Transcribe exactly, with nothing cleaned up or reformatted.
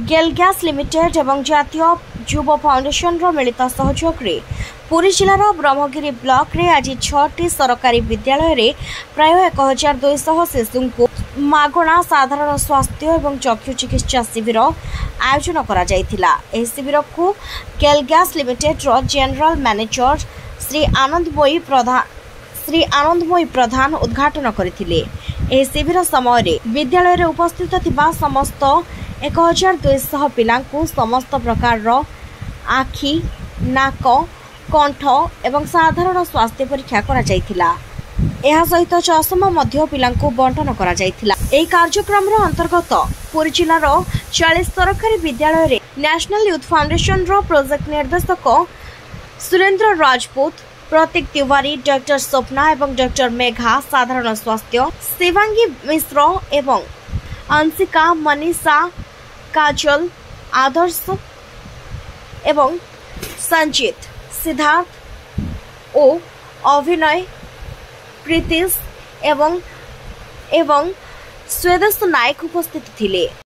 गेल gas limited एवं जातीय युव foundation रो मिलित सहयोग रे पुरी जिलार ब्रह्मगिरी ब्लॉक रे आज छटी सरकारी विद्यालय रे प्राय एक हजार दुई शह शिशु को मागणा साधारण स्वास्थ्य एवं चक्षु चिकित्सा शिविर आयोजन करा जायतिला। एही शिविर को गेल गैस लिमिटेड रो जनरल मैनेजर श्री आनंदमयी प्रधान श्री आनंदमयी प्रधान उद्घाटन करथिले। एही शिविर समय रे विद्यालय रे उपस्थित थिबा समस्त एक हजार दुई शह पिला समस्त प्रकार रो आखि नाक कंठ एवं साधारण स्वास्थ्य परीक्षा करा जायतिला। एहा सहित चषमा मध्य पिलांको बंटन करा जायतिला। एही कार्यक्रम रो अंतर्गत पुरी जिल्लार चालीस सरकारी विद्यालय रे नेशनल यूथ फाउंडेशन रो प्रोजेक्ट निर्देशक सुरेंद्र राजपूत, प्रतीक तिवारी, डॉक्टर स्वप्ना एवं डॉक्टर मेघा साधारण स्वास्थ्य, शिवांगी मिश्र एवं अंशिका, मनीषा, काजल, आदर्श एवं संजीत, सिद्धार्थ ओ अभिनय, प्रीतिश एवं एवं स्वेदस नायक उपस्थित थिले।